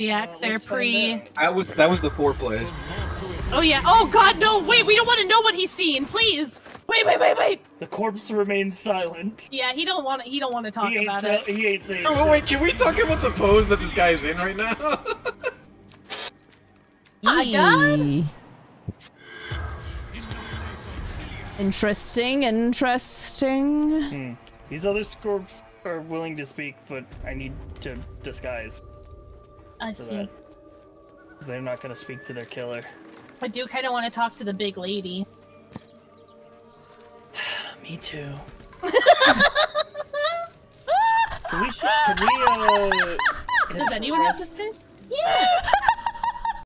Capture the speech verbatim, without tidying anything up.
Yeah, they're pre. That was that was the foreplay. Oh yeah. Oh god, no! Wait, we don't want to know what he's seeing. Please. Wait, wait, wait, wait. The corpse remains silent. Yeah, he don't want to. He don't want to talk he about so, it. He ain't saying. Oh wait, can we talk about the pose that this guy is in right now? Oh god. Interesting, interesting. Hmm. These other scorps are willing to speak, but I need to disguise. I see. That. They're not going to speak to their killer. I do kind of want to talk to the big lady. Me too. Can we? Can we? Uh, Does anyone have this face? Yeah.